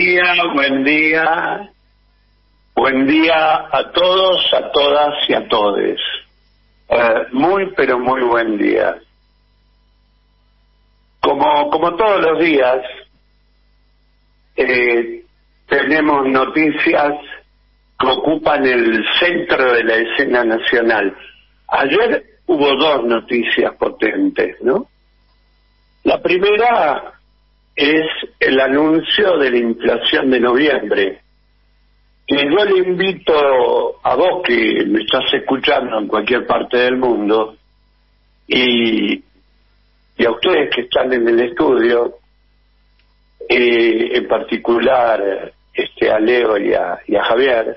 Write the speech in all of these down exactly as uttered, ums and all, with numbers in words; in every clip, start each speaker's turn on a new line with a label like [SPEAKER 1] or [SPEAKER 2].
[SPEAKER 1] día, buen día, buen día a todos, a todas y a todes. Uh, muy, pero muy buen día. Como, como todos los días, eh, tenemos noticias que ocupan el centro de la escena nacional. Ayer hubo dos noticias potentes, ¿no? La primera es el anuncio de la inflación de noviembre, que yo le invito a vos que me estás escuchando en cualquier parte del mundo y, y a ustedes que están en el estudio, eh, en particular este, a Leo y a, y a Javier.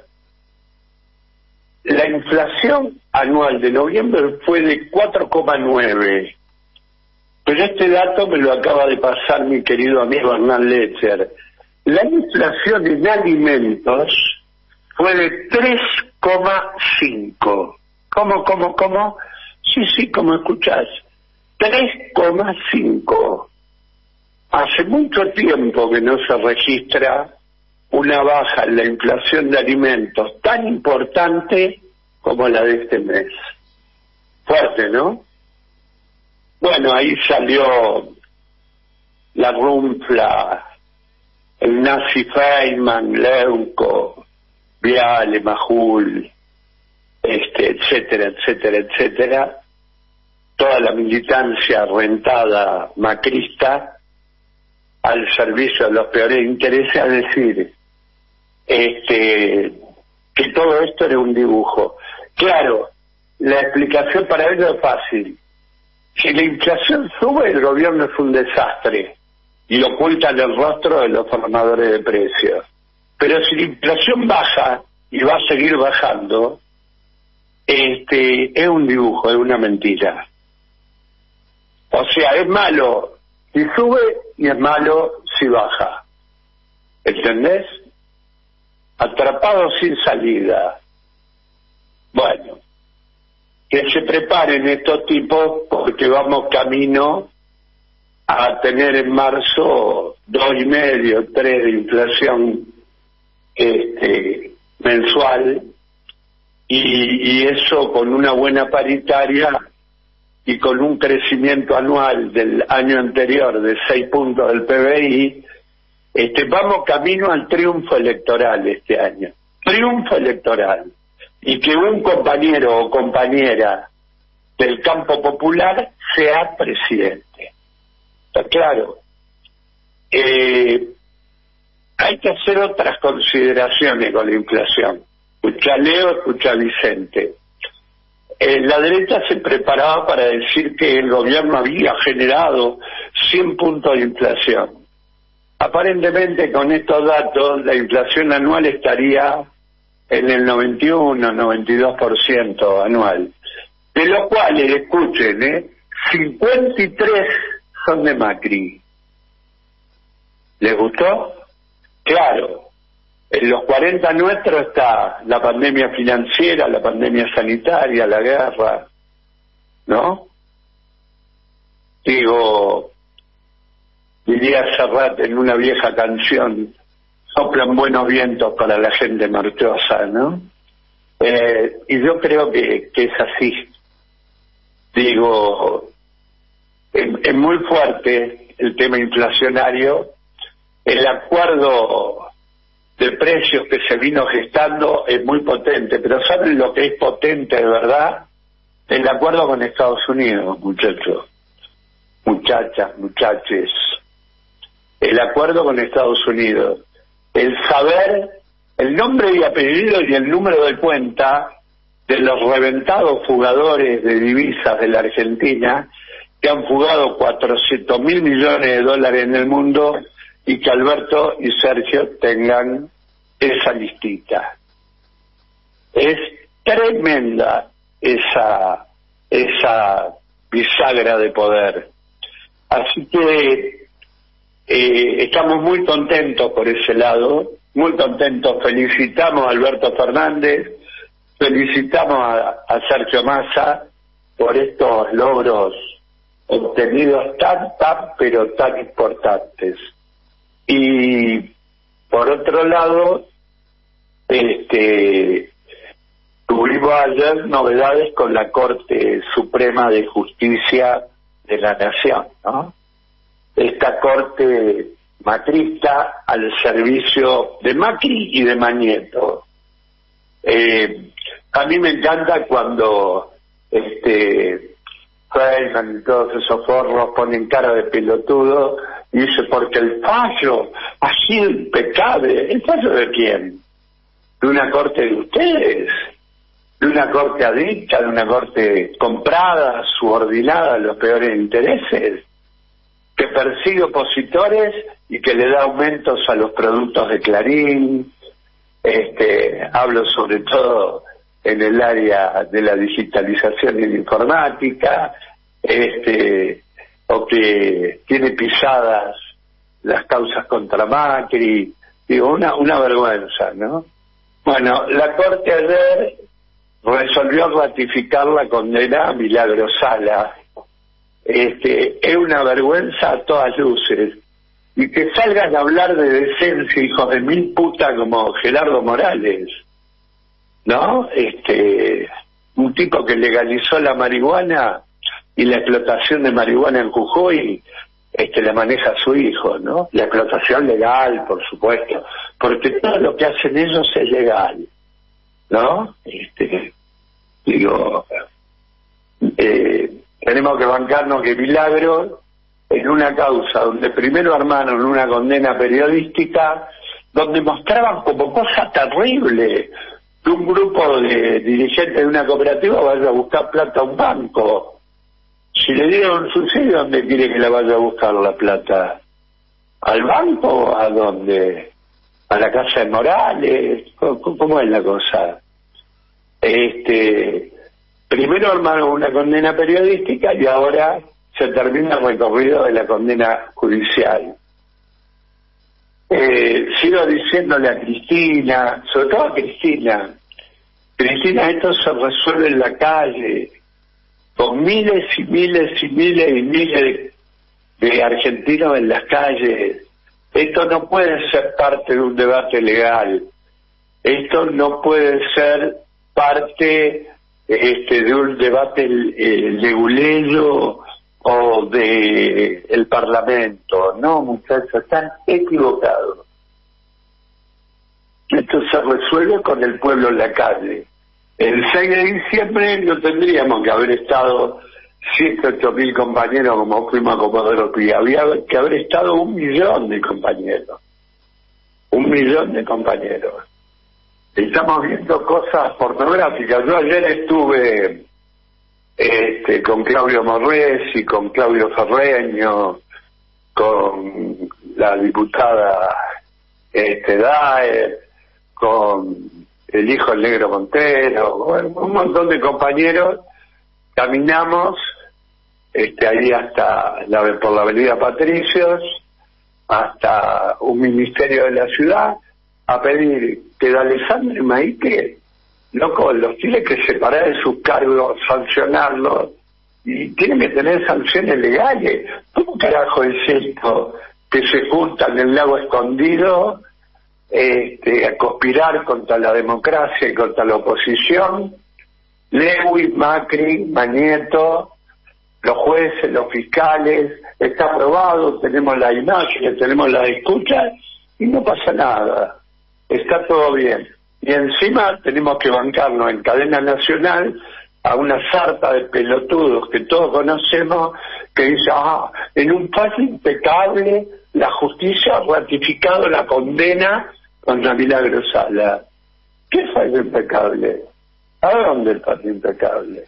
[SPEAKER 1] La inflación anual de noviembre fue de cuatro coma nueve. Pero este dato me lo acaba de pasar mi querido amigo Hernán Lecher. La inflación en alimentos fue de tres coma cinco. ¿Cómo, cómo, cómo? Sí, sí, como escuchás. tres coma cinco. Hace mucho tiempo que no se registra una baja en la inflación de alimentos tan importante como la de este mes. Fuerte, ¿no? Bueno, ahí salió la Runfla, el Nazi Feynman, Leuco, Viale, Majul, este, etcétera, etcétera, etcétera. Toda la militancia rentada macrista al servicio de los peores intereses, a decir este, que todo esto era un dibujo. Claro, la explicación para ello es fácil. Si la inflación sube, el gobierno es un desastre y ocultan el rostro de los formadores de precios. Pero si la inflación baja y va a seguir bajando, este, es un dibujo, es una mentira. O sea, es malo si sube y es malo si baja. ¿Entendés? Atrapado sin salida. Bueno, que se preparen estos tipos porque vamos camino a tener en marzo dos y medio, tres de inflación este, mensual y, y eso con una buena paritaria y con un crecimiento anual del año anterior de seis puntos del P B I, este, vamos camino al triunfo electoral este año. Triunfo electoral. Y que un compañero o compañera del campo popular sea presidente. ¿Está claro? Eh, hay que hacer otras consideraciones con la inflación. Escucha Leo, escucha Vicente. Eh, la derecha se preparaba para decir que el gobierno había generado cien puntos de inflación. Aparentemente con estos datos la inflación anual estaría en el noventa y uno, noventa y dos por ciento anual, de los cuales, escuchen, ¿eh? cincuenta y tres son de Macri. ¿Les gustó? Claro, en los cuarenta nuestros está la pandemia financiera, la pandemia sanitaria, la guerra, ¿no? Digo, diría Serrat en una vieja canción, soplan buenos vientos para la gente marchosa, ¿no? Eh, y yo creo que, que es así. Digo, es, es muy fuerte el tema inflacionario. El acuerdo de precios que se vino gestando es muy potente, pero ¿saben lo que es potente de verdad? El acuerdo con Estados Unidos, muchachos, muchachas, muchaches. El acuerdo con Estados Unidos. El saber el nombre y apellido y el número de cuenta de los reventados fugadores de divisas de la Argentina que han fugado cuatrocientos mil millones de dólares en el mundo y que Alberto y Sergio tengan esa listita. Es tremenda esa, esa bisagra de poder. Así que Eh, estamos muy contentos por ese lado, muy contentos. Felicitamos a Alberto Fernández, felicitamos a, a Sergio Massa por estos logros obtenidos tan, tan, pero tan importantes. Y Por otro lado, este tuvimos ayer novedades con la Corte Suprema de Justicia de la Nación, ¿no? Esta corte macrista al servicio de Macri y de Mañeto. Eh, a mí me encanta cuando este Feynman y todos esos forros ponen cara de pelotudo y dice, porque el fallo ha sido impecable. ¿El fallo de quién? ¿De una corte de ustedes? ¿De una corte adicta? ¿De una corte comprada, subordinada a los peores intereses? Que persigue opositores y que le da aumentos a los productos de Clarín. Este, hablo sobre todo en el área de la digitalización y la informática, este, o que tiene pisadas las causas contra Macri. Digo, una, una vergüenza, ¿no? Bueno, la Corte ayer resolvió ratificar la condena a Milagro Sala. Este, es una vergüenza a todas luces. Y que salgan a hablar de decencia, hijos de mil putas, como Gerardo Morales, ¿no? Este, un tipo que legalizó la marihuana y la explotación de marihuana en Jujuy, este, la maneja su hijo, ¿no? La explotación legal, por supuesto, porque todo lo que hacen ellos es legal, ¿no? Este, digo, eh, tenemos que bancarnos que Milagro, en una causa donde primero armaron una condena periodística, donde mostraban como cosa terrible que un grupo de dirigentes de una cooperativa vaya a buscar plata a un banco. Si le dieron un subsidio, ¿dónde quiere que la vaya a buscar la plata? ¿Al banco o a dónde? ¿A la casa de Morales? ¿Cómo, cómo es la cosa? Este, primero armaron una condena periodística y ahora se termina el recorrido de la condena judicial. Eh, sigo diciéndole a Cristina, sobre todo a Cristina, Cristina, esto se resuelve en la calle, con miles y miles y miles y miles de, de argentinos en las calles. Esto no puede ser parte de un debate legal. Esto no puede ser parte este, de un debate eh, leguleyo o de el Parlamento. No, muchachos, están equivocados. Esto se resuelve con el pueblo en la calle. El seis de diciembre no tendríamos que haber estado siete, ocho mil compañeros como fuimos a Comodoro Pi. Había que haber estado un millón de compañeros. Un millón de compañeros. Estamos viendo cosas pornográficas. Yo ayer estuve este, con Claudio Morresi, con Claudio Ferreño, con la diputada este, Daer, con el hijo del Negro Montero, bueno, un montón de compañeros. Caminamos este, ahí hasta la, por la avenida Patricios, hasta un ministerio de la ciudad, a pedir que de Alessandro Maite, loco, los tiene que separar de sus cargos, sancionarlos, y tienen que tener sanciones legales. ¿Cómo carajo es esto que se juntan en el lago escondido este, a conspirar contra la democracia y contra la oposición? Lewis, Macri, Mañeto, los jueces, los fiscales, está aprobado, tenemos la imagen, tenemos la escucha y no pasa nada, está todo bien. Y encima tenemos que bancarnos en cadena nacional a una sarta de pelotudos que todos conocemos que dice, ah, en un fallo impecable la justicia ha ratificado la condena contra Milagro Sala. ¿Qué fallo impecable? ¿A dónde el fallo impecable?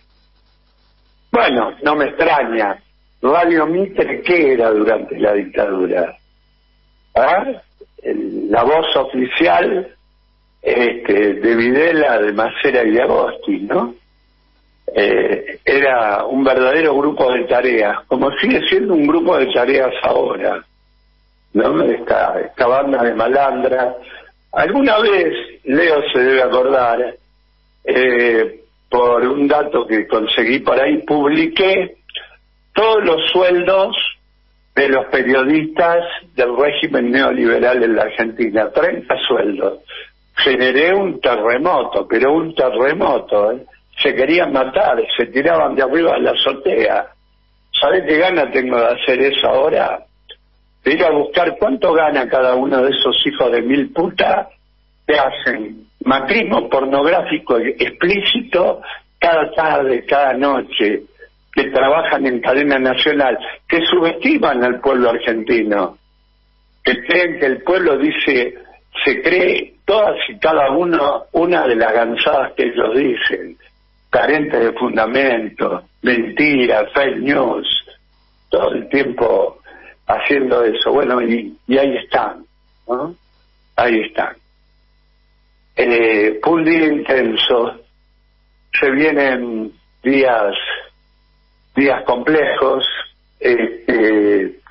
[SPEAKER 1] Bueno, no me extraña. Radio Mitre, ¿qué era durante la dictadura? ¿Ah? El, la voz oficial este, de Videla, de Macera y de Agosti, ¿no? Eh, era un verdadero grupo de tareas, como sigue siendo un grupo de tareas ahora, ¿no? Esta, esta banda de malandras. Alguna vez, Leo se debe acordar, eh, por un dato que conseguí por ahí, publiqué todos los sueldos de los periodistas del régimen neoliberal en la Argentina, treinta sueldos. Generé un terremoto, pero un terremoto, ¿eh? Se querían matar, se tiraban de arriba de la azotea. ¿Sabés qué gana tengo de hacer eso ahora? De ir a buscar cuánto gana cada uno de esos hijos de mil putas que hacen macrismo pornográfico explícito cada tarde, cada noche, que trabajan en cadena nacional, que subestiman al pueblo argentino, que creen que el pueblo dice, se cree todas y cada uno una de las gansadas que ellos dicen, carentes de fundamento, mentiras, fake news, todo el tiempo haciendo eso. Bueno, y, y ahí están, ¿no? Ahí están. Eh, fue un día intenso, se vienen días días complejos, este,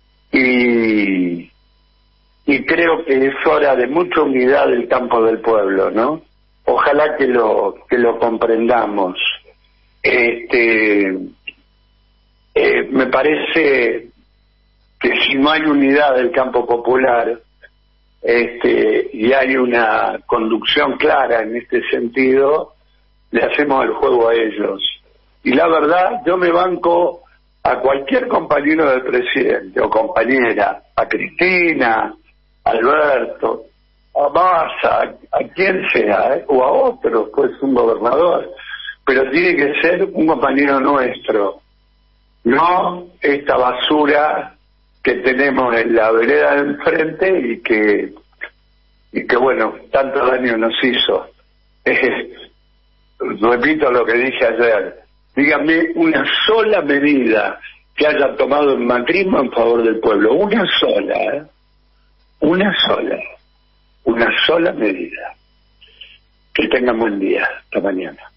[SPEAKER 1] y y creo que es hora de mucha unidad del campo del pueblo, ¿no? Ojalá que lo que lo comprendamos. Este, eh, me parece que si no hay unidad del campo popular, este, y hay una conducción clara en este sentido, le hacemos el juego a ellos. Y la verdad, yo me banco a cualquier compañero del presidente o compañera, a Cristina, a Alberto, a Massa, a, a quien sea, ¿eh? O a otro, pues un gobernador, pero tiene que ser un compañero nuestro, no esta basura que tenemos en la vereda de enfrente y que, y que bueno, tanto daño nos hizo. Eh, repito lo que dije ayer, dígame una sola medida que haya tomado el macrismo en favor del pueblo, una sola, ¿eh? Una sola, una sola medida. Que tengan buen día, hasta mañana.